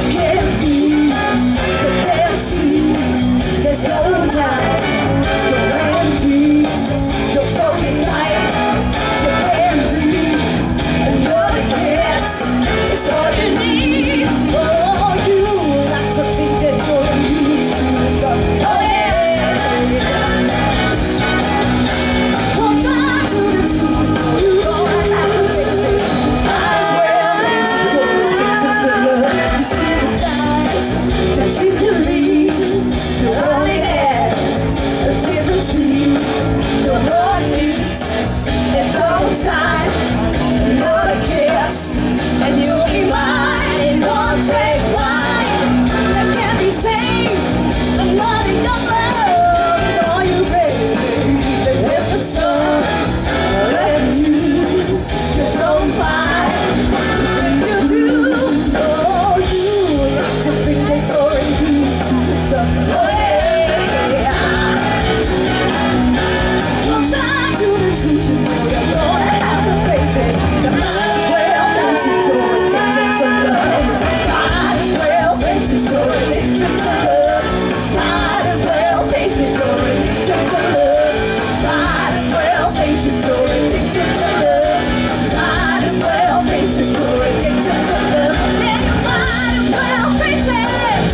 can't breathe, you can't see. There's no time, you're empty, your focus tight, you can't breathe. Another kiss is all you need. Oh, you like to think that you're immune to the stuff. Oh yeah. Hold on to the truth, you don't have to fix it. Might as well face it, you're addicted to love. You see the signs that you can read. You only have a different speed. Your heart beats in double time. Another kiss and you'll be mine. Won't take mine. That can't be saved. The money of love is all you pay. And with the sun left you don't mind. You do. Oh, you like to think that you're immune to the stuff. Oh yeah. Close eye to the truth, you know you're gonna have to face it. You might as well face it, you're addicted to love. Might as well face it, you're addicted to love. Might as well face it, you're addicted to love. Might as well face it, you're addicted to love. Might as well face it, you're addicted to love. Yeah, you might as well face it.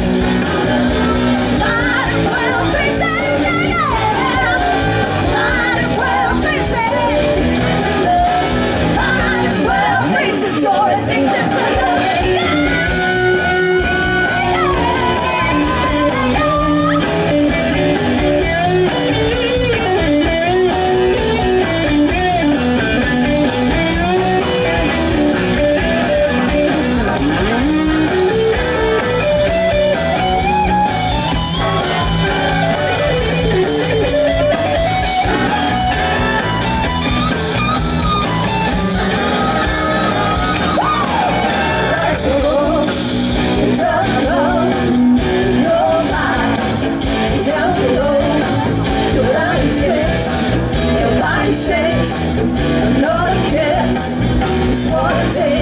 Might as well face it, yeah, yeah. Might as well face it. Might as well face it, you're addicted to love. Shakes, another kiss is what it takes.